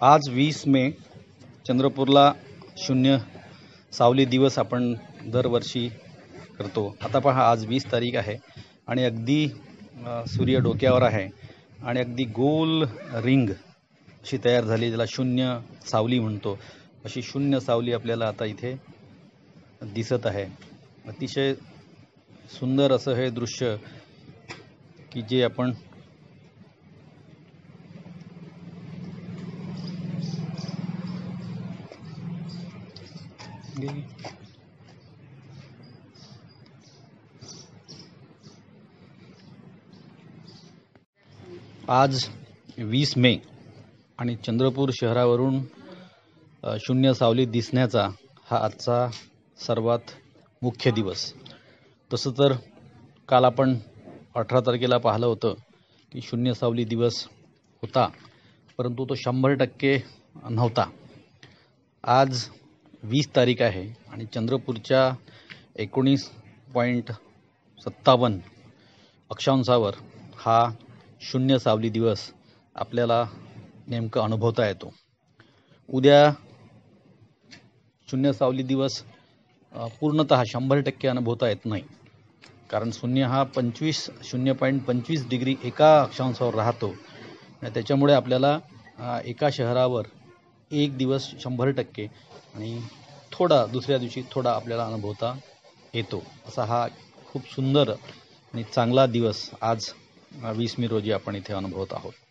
आज 20 मे चंद्रपूरला शून्य सावली दिवस आपण दरवर्षी करतो। आता पहा आज 20 तारीख आहे आणि अगदी सूर्य डोक्यावर आहे आणि अगदी गोल रिंग अशी तयार झाली, ज्याला शून्य सावली म्हणतो। अशी शून्य सावली आपल्याला आता इथे दिसत आहे। अतिशय सुंदर असं हे दृश्य की जे आपण आज 20 मे आणि चंद्रपूर शहरावरून शून्य सावली दिसण्याचा हा आजचा सर्वात मुख्य दिवस। तसं तर काल आपण 18 तारखेला पाहिलं होतं की शून्य सावली दिवस होता, परंतु तो 100% नव्हता। आज 20 तारीख आहे आणि चंद्रपूरच्या 19.57 अक्षांशावर हा शून्य सावली दिवस आपल्याला नेमका अनुभवता येतो। उद्या शून्य सावली दिवस पूर्णतः 100% अनुभवता येत नाही, कारण शून्य हा 0.25 डिग्री एका अक्षांशावर राहतो आणि त्याच्यामुळे आपल्याला एका शहरावर एक दिवस 100% आणि थोडा दुसऱ्या दिवशी थोडा आपल्याला अनुभवता येतो। असा हा खूप सुंदर आणि चांगला दिवस आज 20 मे रोजी आपण इथे अनुभवत आहोत।